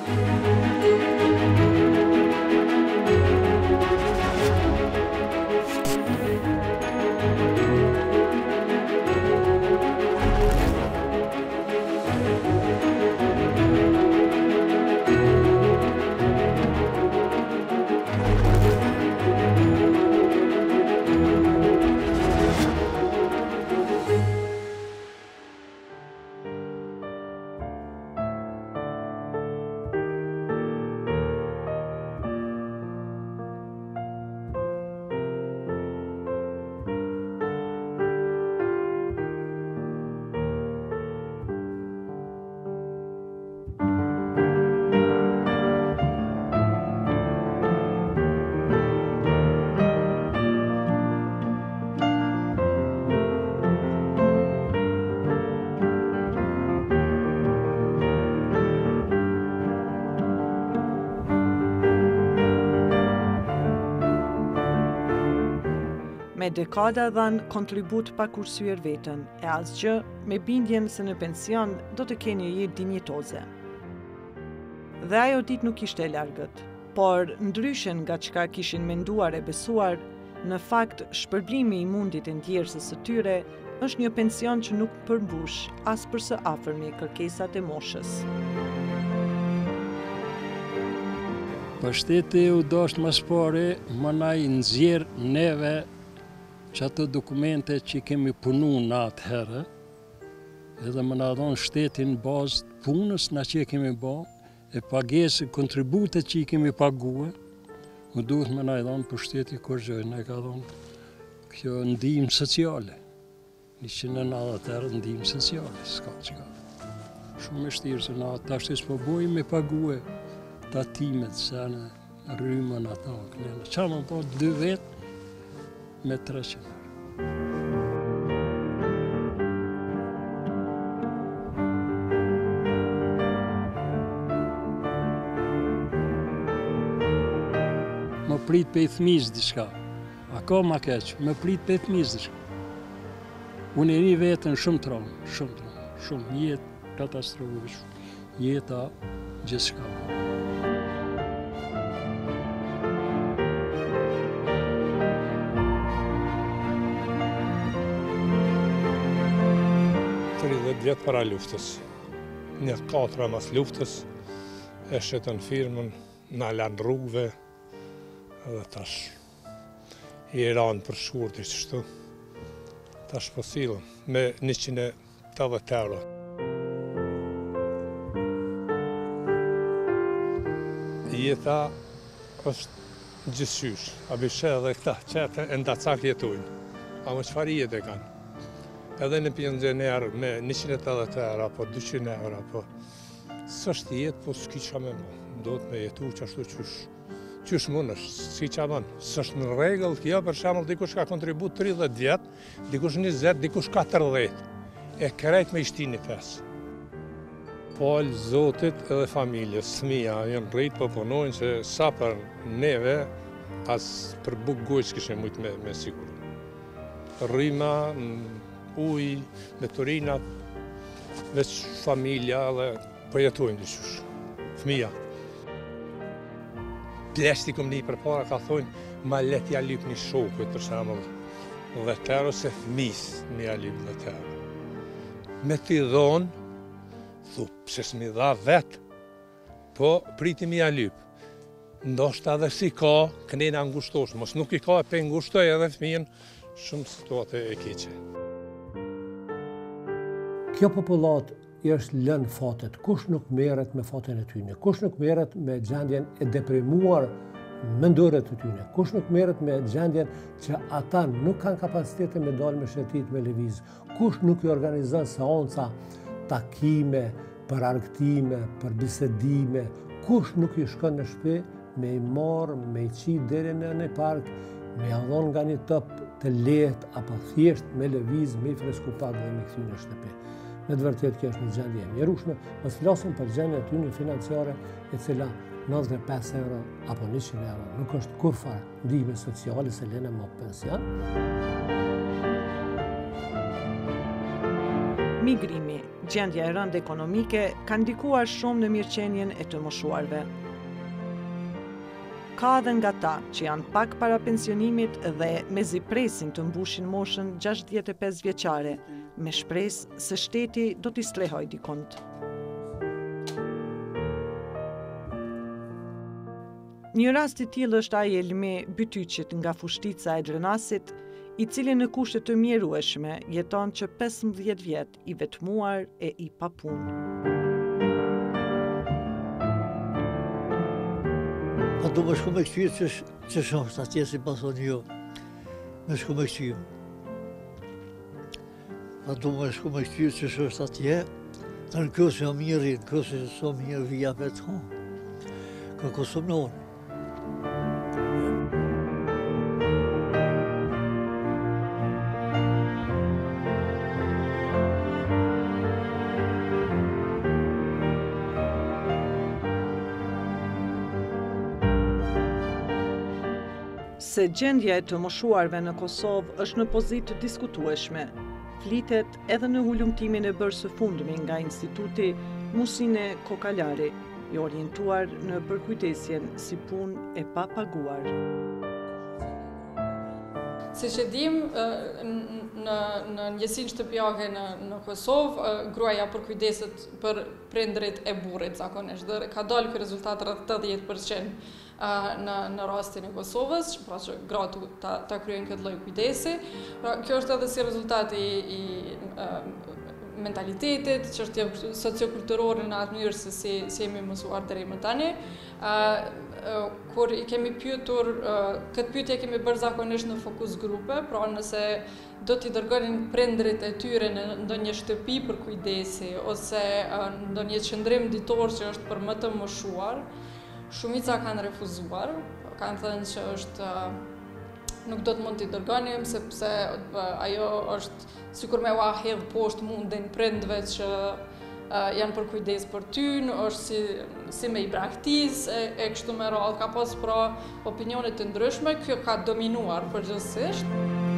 Me dekada dhanë kontribut pa kursyer veten, e asgjë me bindjen se në pension do të keni një jetë dinjitoze. Dhe ajo ditë nuk ishte e largët, por ndryshen nga çka kishin menduar e besuar, në fakt shpërblimi i mundit e ndjersës së tyre është një pension që nuk përmbush as për së afërmi kërkesat e moshës. Pushteti u dashur më së pari më na i nxjerr neve që ato dokumente që kemi punu në atëherë, edhe më na dhonë shtetin bazë të punës na që kemi bo, e pagesë, kontributet që i kemi paguë, më duhet më na i dhonë pushteti kurgjoj, ne ka dhonë kjo ndihmë sociale. 190 ndihmë sociale, s'ka qka. Shumë e shtirë, se na ta shtes po bojmë me paguë tatimet, se në rrymën ata, kënjënë. Qa më po 2 vetë, me 300 euro. Më prit për i thmis diçka. A ka ma keq, më prit për i thmis diçka. Unë e ri vetën shumë tronë, shumë jetë katastrofë, jeta gjithçka. Vjetë para luftës, një 4 mas luftës, e shetën firmën, në lanë rrugëve, edhe tash i ranë për shkurti që shtu, tash po silën me 180 euro. Jeta është gjithqysh, a bishe edhe këta qete e ndacak jetojnë, a më qëfar jetë e kanë. Edhe në pjenxener me 180 euro, apo 200 euro, apo s'është jetë, po s'ki qa me më. Do të me jetu që ashtu qysh mund është, s'ki qa banë. S'është në regull, kjo për shembull dikush ka kontribut 30 vjetë, dikush 20, dikush 40. E krejt me ishtini 5. Falë Zotit edhe familjes, fëmija, jenë rritë po punojnë që sa për neve, as për buk gojë s'kishe mujtë me siguru. Rrima, uj, me turinat, veç familja dhe përjetojnë dyqysh, fëmija. Pleshti këm një përpara ka thonë, ma let ja lyp një shokët, për shembull, dhe tërë ose fëmis me ja lyp dhe tërë. Me t'i dhonë, thu, pse s'mi dha vetë, po priti mi ja lyp. Ndoshta edhe si ka, kënena ngushtosh, mos nuk i ka e pe ngushtoj edhe fëmijën, shumë situate e keqe. Kjo popullat është lënë fatet, kush nuk merret me fatin e tyne, kush nuk merret me gjendjen e deprimuar mendore të tyne, kush nuk merret me gjendjen që ata nuk kanë kapacitete me dalë me shëtit, me lëviz, kush nuk i organizon seanca, takime, për argëtime, për bisedime, kush nuk i shkon në shtëpi me i marë, me i qitë deri në një park, me adhon nga një top të lehtë, apo thjesht me lëviz, me i fresku pak dhe me këthy në shtëpi. Me të vërtet kjo është një gjendje e mjerueshme, mos flasim për gjendje e tyre financiare, e cila 95 euro apo 100 euro nuk është kurfar ndihme sociale se lene më pension. migrimi, gjendja e rëndë ekonomike ka ndikuar shumë në mirëqenien e të moshuarve. Ka edhe nga ta që janë pak para pensionimit dhe mezi presin të mbushin moshën 65 vjeçare, me shpresë se shteti do t'i slehoj dikont. Një rast i tillë është ai Elme Bytyqit nga Fushtica e Drenasit, i cili në kushte të mjerueshme jeton që 15 vjet i vetmuar e i papunë. A du me shku me këtyre që është atje si pason jo, me shku me këtyre. A du me shku me këtyre që është atje, të në kjo që më njërin, kjo që së më njërë vija me të honë, ka kësëm në onë. Se gjendja e të moshuarve në Kosovë është në pozitë të diskutueshme. Flitet edhe në hulumtimin e bërë së fundmi nga Instituti Musine Kokalari, i orientuar në përkujtesjen si punë e papaguar. Siç e dim, në njësinë shtëpiake në Kosovë, gruaja përkujdeset për prindrit e burrit zakonisht. Dhe ka dalë ky rezultat rreth 80% në rastin e Kosovës, pra që gratë ta kryejnë këtë lloj kujdesi. Pra, kjo është edhe si rezultat i mentalitetit, çështje sociokulturore në atë mënyrë se si jemi mësuar deri më tani. Kur i kemi pyetur, këtë pyetje kemi bërë zakonisht në fokus grupe, pra nëse do t'i dërgonin prindrit e tyre në ndonjë shtëpi për kujdesi ose ndonjë qendrim ditor që është për më të moshuar, shumica kanë refuzuar, kanë thënë që nuk do të mund t'i dërgonim, sepse ajo është sikur me ua hedh poshtë mundin prindve që janë për kujdes për ty, është si me i braktis, e kështu me radhë, ka pas pra opinionet të ndryshme, kjo ka dominuar përgjithsisht.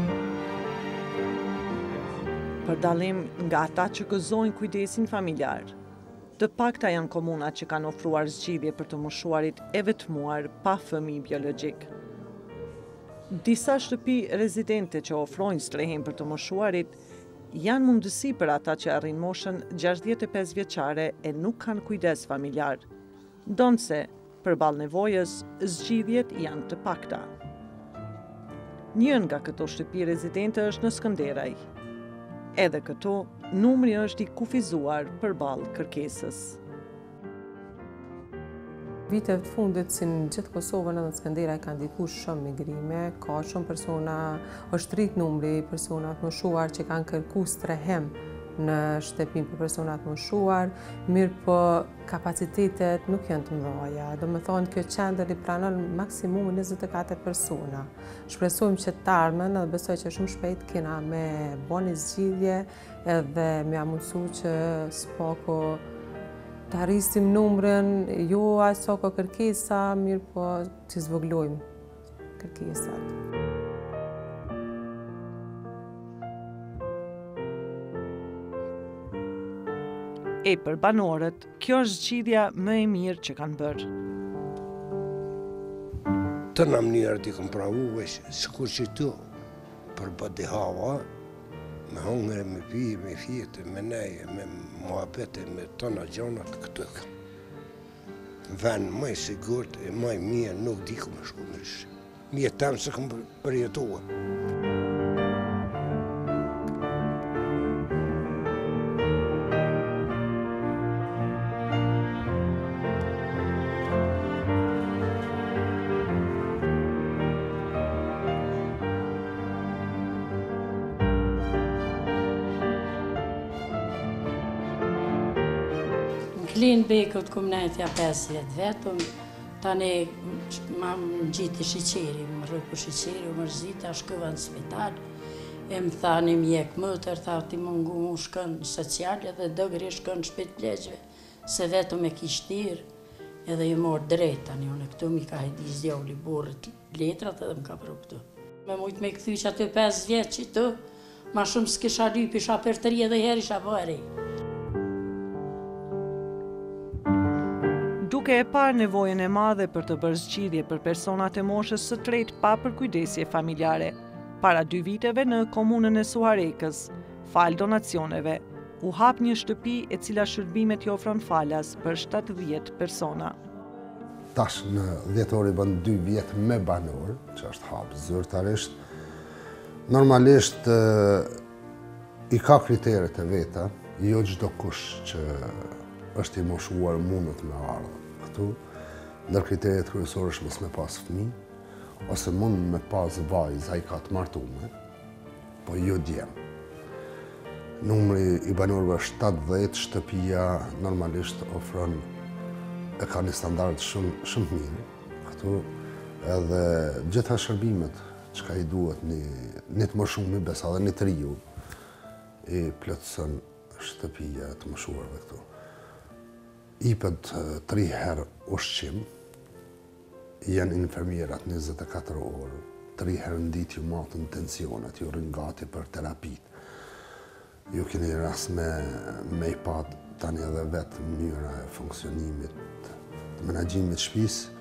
Për dallim nga ata që gëzojnë kujdesin familjar, të pakta janë komunat që kanë ofruar zgjidhje për të moshuarit e vetmuar pa fëmijë biologjik. Disa shtëpi rezidente që ofrojnë strehim për të moshuarit janë mundësi për ata që arrin moshën 65 vjeçare e nuk kanë kujdes familjar. Ndonse, përballë nevojës, zgjidhjet janë të pakta. Një nga këto shtëpi rezidente është në Skënderaj. Edhe këtu, numri është i kufizuar përballë kërkesës. Viteve të fundit, si në gjithë Kosovën edhe në Skënderaj ka ndikuar shumë migrime, ka shumë persona, është rrit numri persona të moshuar që kanë kërkuar strehim në shtëpinë për persona të moshuar, mirë po kapacitetet nuk janë të mëdha. Do të thonë kjo qendër i pranon maksimum 24 persona. Shpresojmë që të ardhmen dhe besoj që shumë shpejt kena me bën një zgjidhje edhe me mundësu që s'pako të arrisim numrin, jo aq sa ka kërkesa, mirë po që zvoglojmë kërkesat. E për banorët, kjo është zgjidhja më e mirë që kanë bërë. Të në mënyrët i kom pravu, sikur që tu, për bëdi hava, me hongre, me pije, me fjete, me neje, me muhabete, me tona gjonat, këtë kam. Vend më i sigurt e më i mirë nuk di ku me shku më shë. Mje temë se kom përjetua. Klinë Bekët kom nejtja 50 vetëm, tani ma më gjitë shiqeri, më rrë për shiqeri, më rëzita, shkëva në spital, e më tha një mjek mëtër, tha ti mungu mu shkën sociale dhe dëgri shkën shpit pleqve, se vetëm e kishtir, edhe ju morë drejt tani, unë këtu mi ka hedi zjoli borët letrat edhe më ka për këtu. Me mujtë me këthy që aty 5 vjetë që tu, Ma shumë s'kisha lyp, isha për të ri edhe herë isha vëri. Duke e parë nevojën e madhe për të bërë zgjidhje për personat e moshës së tretë pa përkujdesje familjare, para 2 viteve në komunën e Suharekës, fal donacioneve, u hap një shtëpi e cila shërbimet i ofron falas për 70 persona. Tash në dhjetori bën 2 vjet me banor, që është hap zyrtarisht. Normalisht i ka kriteret e veta, jo çdo kush që është i moshuar mundet me ardhur këtu. Ndër kriteret kryesore është mos me pas fëmijë, ose mund me pas vajzë ai ka të martuar, po jo djem. Numri i banorëve është 70, shtëpia normalisht ofron e ka një standard shumë mirë këtu, edhe gjitha shërbimet që ka i duhet një të më shumë i besa dhe një të riu i plotëson shtëpia të moshuarve këtu. Ipet 3 herë ushqim, janë infermierat 24 orë, 3 herë në ditë ju matën tensionet, ju rrin gati për terapit. Ju keni rast me i pat tani edhe vetë mënyra e funksionimit të menaxhimit shtëpisë.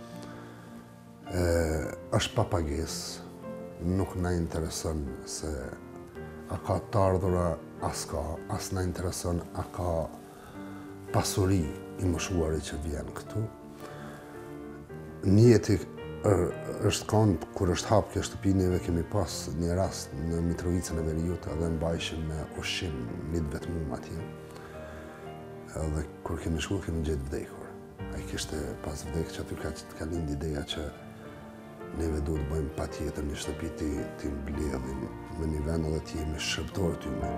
Është pa pagesë, nuk na intereson se a ka të ardhura as ka, as na intereson a ka pasuri i moshuarit që vjen këtu. Njeti është kanë, kur është hap kjo shtëpi, neve kemi pas një rast në Mitrovicën e Veriut, edhe mbajshim me ushqim një të vetmuar atje. Edhe kur kemi shkuar, kemi gjetë vdekur. Ai kishte pas vdekjes që aty ka lindë ideja që neve duhet bëjmë patjetër një shtëpi ti mbledhim në një vend edhe ti jemi shërbëtorë tyne.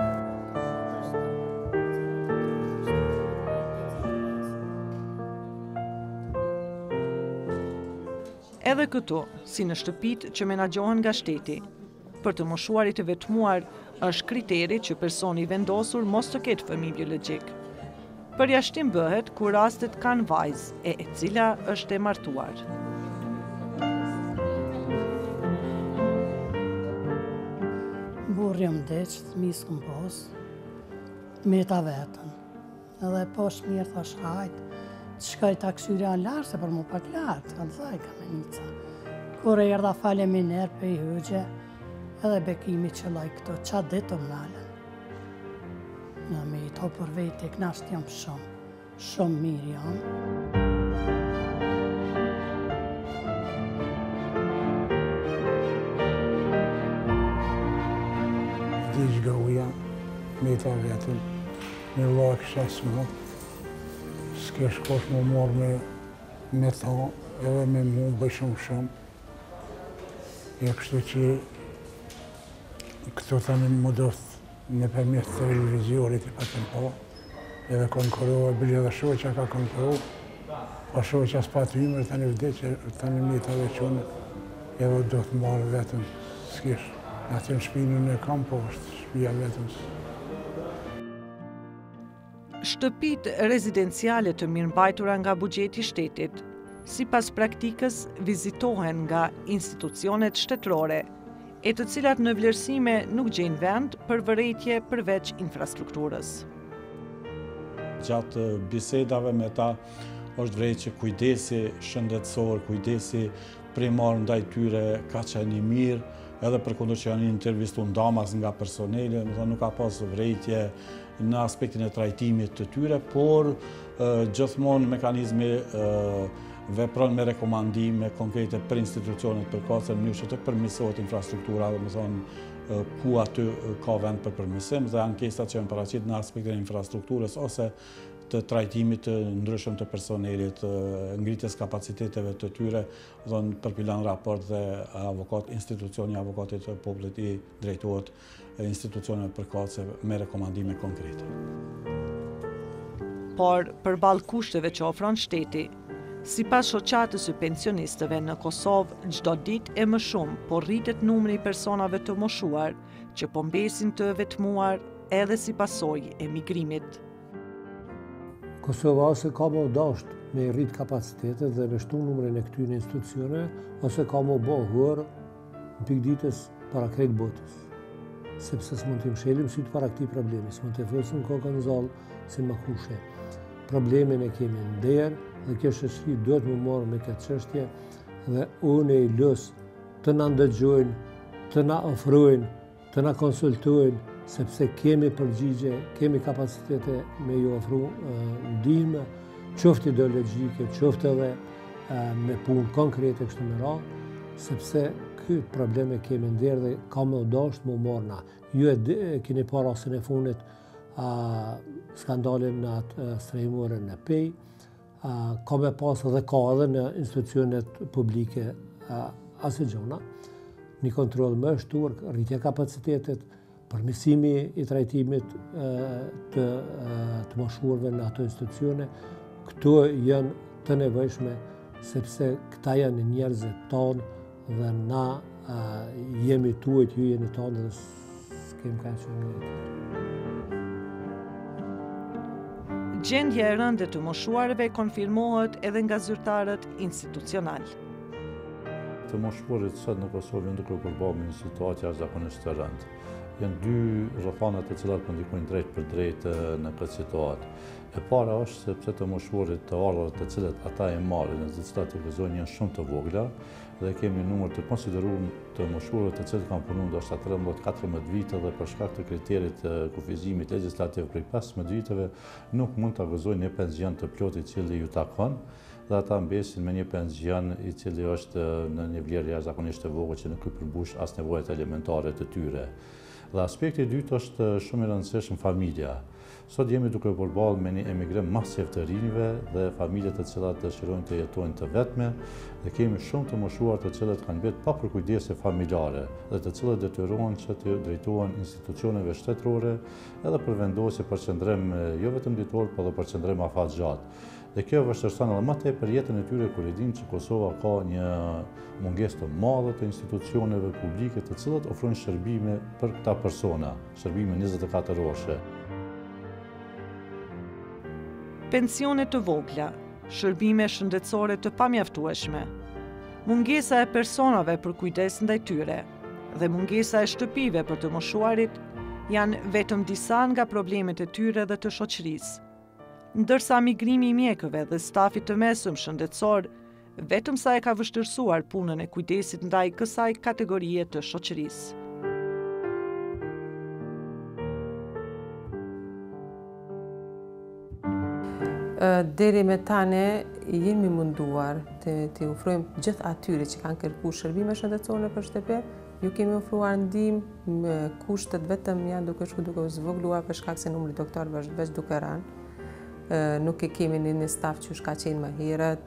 Edhe këtu, si në shtëpit që menaxhohen nga shteti. Për të moshuarit e vetmuar, është kriteri që personi vendosur mos të ketë fëmijë biologjik. Përjashtim bëhet kur rastet kanë vajzë, e cila është e martuar. Burri jam deq, fëmijës këm pos, me ta vetën. Edhe posh mirë thash hajt, shkoj ta këshyria në lartë, se për mu pak lartë, kanë thaj Kamenica. Kur e erdha fale me nërë për i hëgje, edhe bekimi që laj këto, qa ditë më nalën. Në me i to për vete, knasht jam shumë mirë jam. Vdiq nga uja, me ta vetën, me lak shesë më. S'kesh kosh më morë me tha, edhe me mu bëj shumë. E kështu që këto tani më doftë në përmjet të televiziorit i patën po, edhe konkurova, bile edhe shoqja ka konkurova, pa shoqja s'patë imër, tani vdeqe, tani mjeta dhe qone, edhe do të marrë vetëm, s'kesh. Aty në shpinën e kam, po është shpia vetëm. Shtëpit rezidenciale të mirëmbajtura nga buxheti i shtetit, sipas praktikës vizitohen nga institucionet shtetërore, e të cilat në vlerësime nuk gjejnë vend për vërejtje përveç infrastrukturës. Gjatë bisedave me ta është vërejtë që kujdesi shëndetësor, kujdesi primar ndaj tyre ka qenë i mirë, edhe përkundër që janë intervistu ndamas nga personeli, nuk ka pas vërejtje në aspektin e trajtimit të tyre, por gjithmonë mekanizmi vepron me rekomandime konkrete për institucionet përkatëse në mënyrë që të përmirësohet infrastruktura, dhe më thonë ku aty ka vend për përmirësim, dhe ankesat që janë paraqit në aspektin e infrastrukturës ose të trajtimit të ndryshëm të personelit, ngritjes kapaciteteve të tyre, përpilan raport dhe institucioni avokatit të popullit i drejtohet institucioneve përkatëse me rekomandime konkrete. Por, përballë kushteve që ofron shteti, sipas shoqatës së pensionistëve në Kosovë, çdo ditë e më shumë po rritet numri i personave të moshuar që po mbesin të vetmuar edhe si pasojë e migrimit. Kosova ose ka më dasht me rrit kapacitetet dhe me shtu numrin e këtyre institucione, ose ka më bo hërë në pikditës para krejt botës. sepse s'mund të mshelim sytë para këtij problemi, s'mund të vësëm kokën zallë si më kushe. Problemin e kemi nder dhe kjo shoqëri duhet më marrë me këtë çështje dhe unë i lus të na ndëgjojnë, të na ofrojnë, të na konsultojnë, sepse kemi përgjigje, kemi kapacitete me ju ofru ndihmë, qoftë ideologjike, qoftë edhe me punë konkrete kështu me radhë, sepse këtë probleme kemi nder dhe ka më dashur më marrna. Ju e keni parë rastin e fundit skandalin në atë strehimore në Pej, ka me pas edhe ka edhe në institucionet publike asë gjona, një kontroll më shtur, rritja kapacitetet, përmirësimi i trajtimit të moshuarve në ato institucione, këto janë të nevojshme sepse këta janë njerëzit tonë dhe na jemi tuajt, ju jeni tonë dhe s'kem ka që njëjtë. Gjendja e rëndë të moshuarve konfirmohet edhe nga zyrtarët institucional. Të moshuarit sot në Kosovë duke u përballë me një situatë jashtëzakonisht të rëndë. Janë dy rrethana të cilat po ndikojnë drejt për drejt në këtë situatë. E para është sepse të moshuarit të ardhurat të cilat ata e marrin, në të cilat i gëzojnë janë shumë të vogla dhe kemi numër të konsideruar të moshuarve të cilët kanë punuar ndoshta 13-14 vite dhe për shkak të kriterit të kufizimit legjislativ prej 15 viteve nuk mund ta gëzojnë një pension të plotë i cili ju takon dhe ata mbesin me një pension i cili është në një vlerë jashtëzakonisht të vogël që nuk i përmbush as nevojat elementare të tyre. Dhe aspekti i dytë është shumë i rëndësishëm familja. Sot jemi duke përballë me një emigrim masiv të rinjve dhe familje të cilat dëshirojnë të jetojnë të vetme dhe kemi shumë të moshuar të cilët kanë mbetë pa përkujdese familjare dhe të cilët detyrohen që të drejtohen institucioneve shtetërore edhe për vendosje për qëndrim jo vetëm ditor, por edhe për qëndrim afatgjatë. Dhe kjo vështirëson edhe më tepër jetën e tyre kur e dinë që Kosova ka një mungesë të madhe të institucioneve publike të cilat ofrojnë shërbime për këta persona, shërbime 24 orëshe. Pensione të vogla, shërbime shëndetësore të pamjaftueshme, mungesa e personave për kujdes ndaj tyre dhe mungesa e shtëpive për të moshuarit janë vetëm disa nga problemet e tyre dhe të shoqërisë. Ndërsa migrimi i mjekëve dhe stafit të mesëm shëndetësor vetëm sa e ka vështirësuar punën e kujdesit ndaj kësaj kategorie të shoqërisë. Deri me tani jemi munduar të ofrojmë gjithë atyre që kanë kërkuar shërbime shëndetësore për shtëpi, ju kemi ofruar ndihmë me kushtet vetëm janë duke zvogluar për shkak se numri doktorëve është veç duke rënë. Nuk e kemi një staf që ka qenë më herët,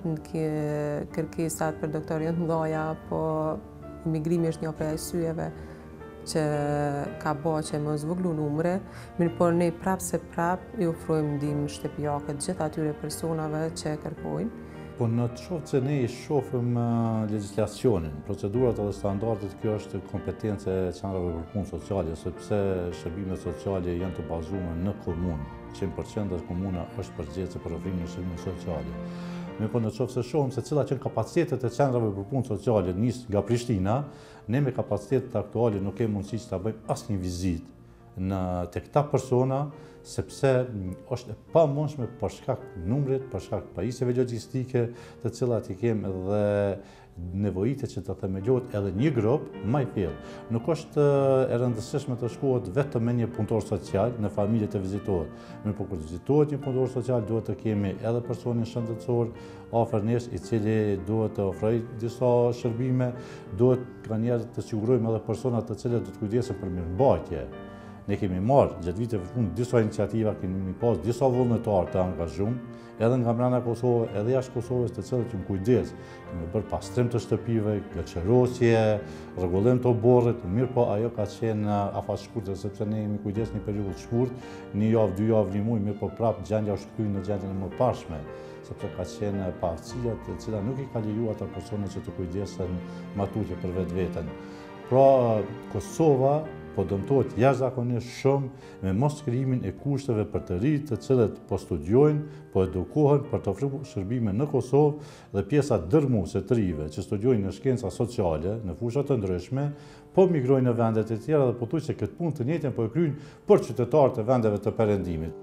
kërkesat për doktor janë të mëdha, po migrimi është një prej arsyeve që ka bërë që më zvoglu numre, mirë po ne prapë i ofrojmë ndihmë shtëpiake gjithë atyre personave që kërkojnë. Po në të shoftë se ne i shofim legjislacionin, procedurat edhe standardet, kjo është kompetencë e qendrave për punë sociale, sepse shërbimet sociale janë të bazuara në komunë, 100% dhe komuna është përgjegjëse për ofrimin e shërbimeve sociale. Me po në qoftë se shohim se cilat janë kapacitetet e qendrave për punë sociale nis nga Prishtina, ne me kapacitetet aktuale nuk kemi mundësi që ta bëjmë asnjë vizitë te këta persona, sepse është e pamundshme për shkak të numrit, për shkak të pajisjeve logjistike, të cilat i kemi dhe nevojitet që të themelohet edhe një grup më i thellë. Nuk është e rëndësishme të shkohet vetëm me një punëtor social në familje të vizitohet. Mirë po kur vizitohet një punëtor social duhet të kemi edhe personin shëndetësor afër nesh i cili duhet të ofrojë disa shërbime, duhet nganjëherë të sigurojmë edhe persona të cilët do të kujdesen për mirëmbajtje. Ne kemi marrë gjatë viteve të fundit disa iniciativa, kemi pas disa vullnetarë të angazhuar, edhe nga brenda Kosovës, edhe jashtë Kosovës, të cilët që më kujdes. Kemi bërë pastrim të shtëpive, gëlqërosje, rregullim të oborrit, mirë po ajo ka qenë afat shkurtër, sepse ne kemi kujdes një periudhë të shkurtë, një javë, 2 javë, një muaj, mirë po prapë gjendja është kthyer në gjendjen e mëparshme, sepse ka qenë paaftësia të cila nuk i ka lejuar ata personat që të kujdesen më tutje për vetveten. Pra Kosova po dëmtohet jashtëzakonisht shumë me mos krijimin e kushteve për të rinjt të cilët po studiojnë, po edukohen për të ofruar shërbime në Kosovë dhe pjesa dërmuese të rinjve që studiojnë në shkenca sociale, në fusha të ndryshme, po migrojnë në vendet e tjera dhe pothuajse se këtë punë të njëjtën po e kryejnë për qytetarët e vendeve të perëndimit.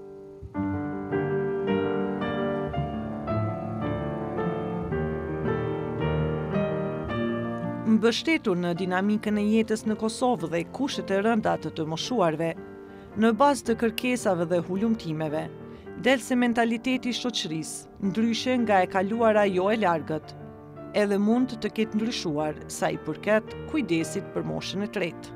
Mbështetur në dinamikën e jetës në Kosovë dhe kushtet e rënda të moshuarve, në bazë të kërkesave dhe hulumtimeve, del se mentaliteti i shoqërisë, ndryshe nga e kaluara jo e largët, edhe mund të ketë ndryshuar sa i përket kujdesit për moshën e tretë.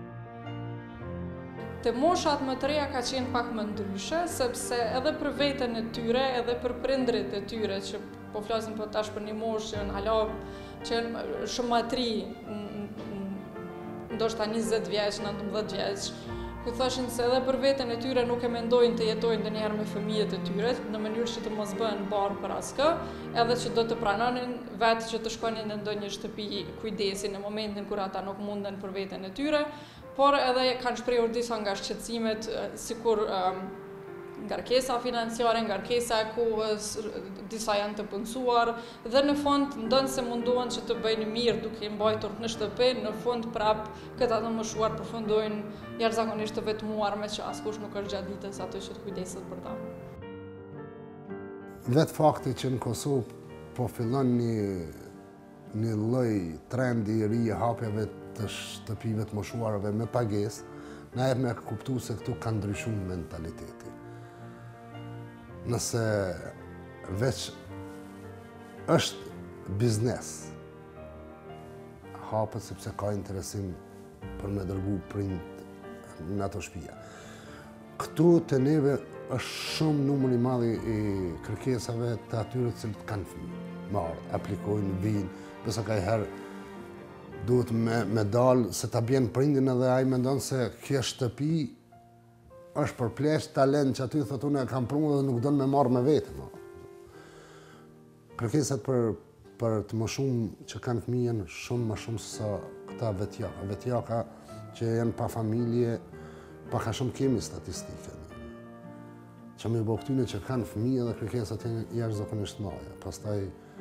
Te moshat më të reja ka qenë pak më ndryshe, sepse edhe për veten e tyre, edhe për prindrit e tyre, që po flasim për tash për një moshë që janë shumë më të ri, ndoshta 20 vjeç, 19 vjeç, ku thoshin se edhe për veten e tyre nuk e mendojnë të jetojnë ndonjëherë me fëmijët e tyre, në mënyrë që të mos bëhen barë për askë, edhe që do të pranonin vetë që të shkonin në ndonjë shtëpi kujdesi në momentin kur ata nuk munden për veten e tyre, por edhe kanë shprehur disa nga shqetësimet, sikur ngarkesa financiare, ngarkesa ku disa janë të punësuar, dhe në fund ndonë se munduan që të bëjnë mirë duke mbajtur në shtëpi, në fund prap këta të moshuar përfundojnë jashtëzakonisht të vetmuar me që askush nuk është gjatë ditës ato që të kujdeset për ta. Vetë fakti që në Kosovë po fillon një lloj trendi i ri i hapjeve të shtëpive të moshuarve me pagesë, na jep me kuptu se këtu ka ndryshuar mentaliteti. Nëse veç është biznes, hapët sepse ka interesim për me dërgu prind në ato shtëpia. Këtu të neve është shumë numër i madh i kërkesave të atyre të cilët kanë fëmijë. Marr, aplikojnë, vinë, besa ka herë duhet me dalë se ta bjen prindin edhe ai mendon se kjo shtëpi është përplesh talent që aty thotë unë e kam prunë dhe nuk donë me marrë me vete. Kërkesat për të më shumë që kanë fëmijë janë shumë më shumë se këta vetjaka. Vetjaka që janë pa familje, pa ka shumë kemi statistike. Që me bo këtyne që kanë fëmijë dhe kërkesat janë jashtëzakonisht mëdha. Pastaj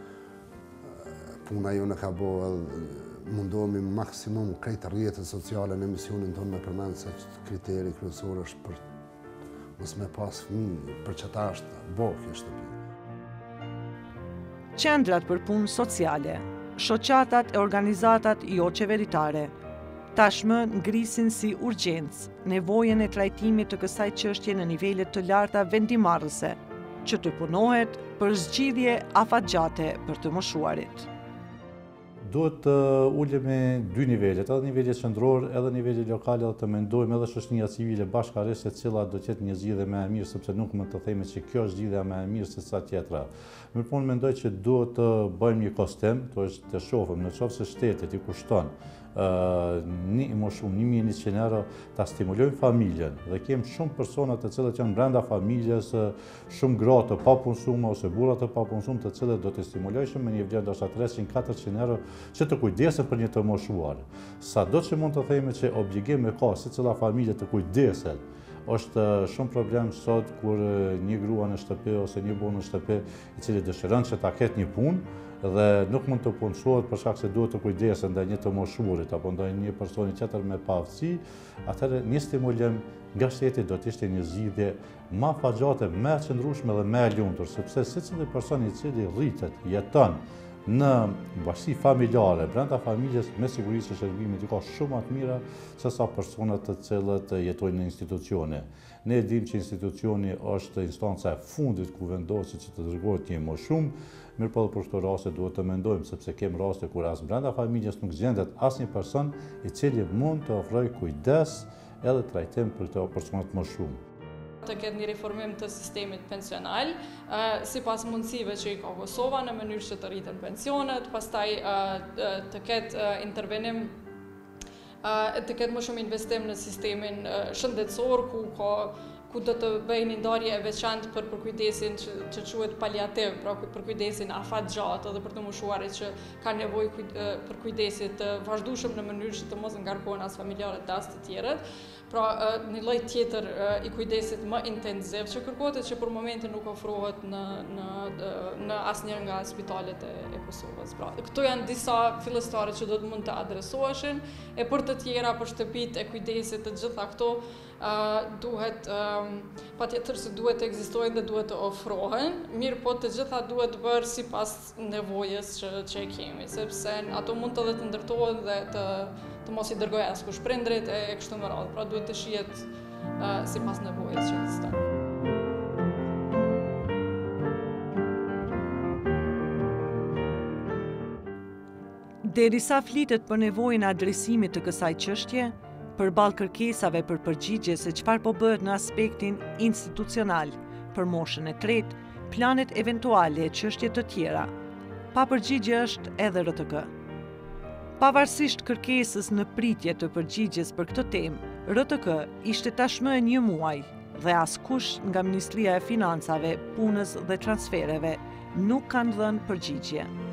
puna jo në ka bo mundohemi maksimum krejtë rrjetet sociale në emisionin tonë me përmenë se kriteri kryesor është për mos me pas fëmijë, për që ta është bo kjo shtëpi. Qendrat për punë sociale, shoqatat e organizatat jo qeveritare, tashmë ngrisin si urgjencë nevojën e trajtimit të kësaj çështje në nivelet të larta vendimarrëse, që të punohet për zgjidhje afatgjate për të moshuarit. Duhet të ulemi dy nivelet, edhe nivelet qendror, edhe nivelet lokal, edhe të mendojmë edhe shoqëria civile bashkërisht se cila do të jetë një zgjidhje më e mirë, sepse nuk mund të themi që kjo është zgjidhja më e mirë se sa tjetra. Mirëpo mendoj që duhet të bëjmë një kostim, to është të shohim nëse shteti i kushton më shumë 1.100 euro ta stimulojmë familjen dhe kemi shumë persona të cilët janë brenda familjes, shumë gra të papunësuar ose burra të papunësuar të cilët do të stimulojmë me një vlerë ndoshta 300-400 euro që të kujdesen për një të moshuar. Sado që mund të themi që obligim e ka secila familje të kujdeset, është shumë problem sot kur një grua në shtëpi ose një burr në shtëpi i cili dëshiron që ta ketë një punë dhe nuk mund të punësohet për shkak se duhet të kujdesen ndaj një të moshuarit apo ndaj një personi tjetër me paaftësi, atëherë një stimulim nga shteti do të ishte një zgjidhje më afatgjate, më e qëndrueshme dhe më e lumtur, sepse secili person i cili rritet, jeton në bashkësi familjare, brenda familjes, me siguri se shërbimit i ka shumë më të mira se sa personat të cilët jetojnë në institucione. Ne dimë që institucioni është instanca e fundit ku vendoset që të dërgohet një më shumë, mirëpo për këto raste duhet të mendojmë sepse kemi raste kur as brenda familjes nuk zgjendet asnjë person i cili mund të ofrojë kujdes edhe trajtim për këto personat më shumë. Të ketë një reformim të sistemit pensional, sipas mundësive që i ka Kosova në mënyrë që të rriten pensionet, pastaj të ketë intervenim, të ketë më shumë investim në sistemin shëndetësor, ku ku do të bëjë një ndarje e veçantë për kujdesin që quhet paliativ, pra për kujdesin afatgjat edhe për të moshuarit që kanë nevojë për kujdesin të vazhdueshëm në mënyrë që të mos ngarkohen as familjarët as të tjerët. Pra një lloj tjetër i kujdesit më intensiv që kërkohet që për momentin nuk ofrohet në asnjë nga spitalet e Kosovës. Pra, këto janë disa fillestare që do të mund të adresoheshin, e për të tjera, për shtëpitë e kujdesit, të gjitha këto duhet patjetër se duhet të ekzistojnë dhe duhet të ofrohen, mirë po të gjitha duhet të bërë sipas nevojës që e kemi, sepse ato mund të ndërtohen dhe të mos i dërgojë askush prindrit e kështu me radhë, pra duhet të shihet sipas nevojës që ekziston. Derisa flitet për nevojën e adresimit të kësaj çështje, përballë kërkesave për përgjigje se çfarë po bëhet në aspektin institucional, për moshën e tretë, planet eventuale e çështje të tjera. Pa përgjigje është edhe RTK. Pavarësisht kërkesës në pritje të përgjigjes për këtë temë, RTK ishte tashmë 1 muaj dhe askush nga Ministria e Financave, Punës dhe Transfereve nuk kanë dhënë përgjigje.